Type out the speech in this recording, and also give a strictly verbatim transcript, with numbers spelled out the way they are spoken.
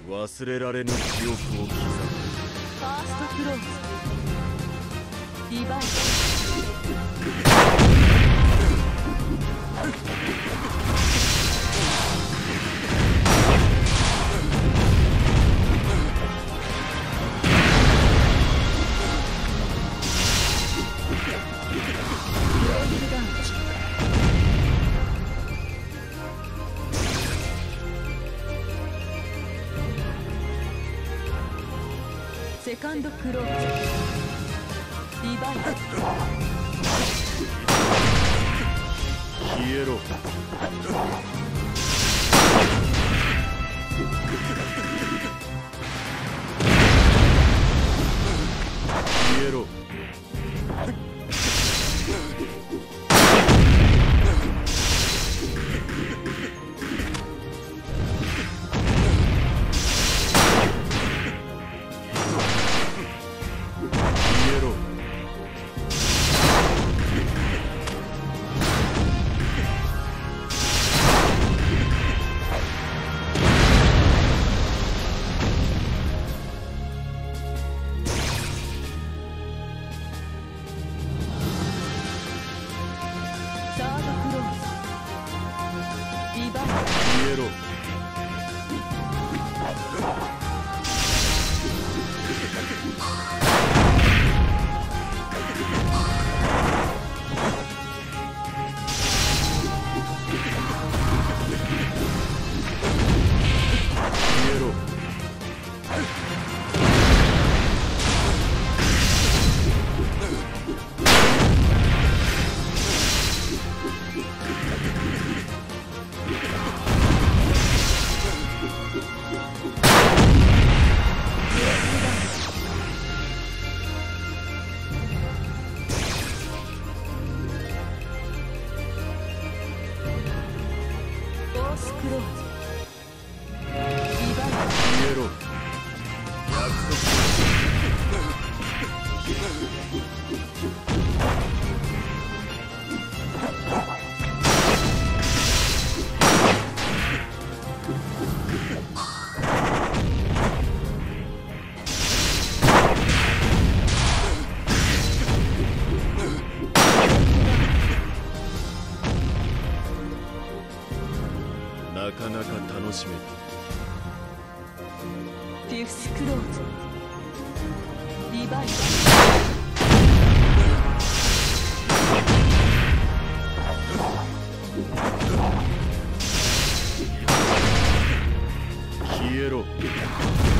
忘れられぬ記憶を刻む。 ファーストクローズディバイドセカンドクローズディバイド消えろ。消えろ。 サードクローズディバイド消えろ。 フォースクローズディバイド消えろ。約束なかなか楽しめた。 フィフスクローズディバイド消えろ。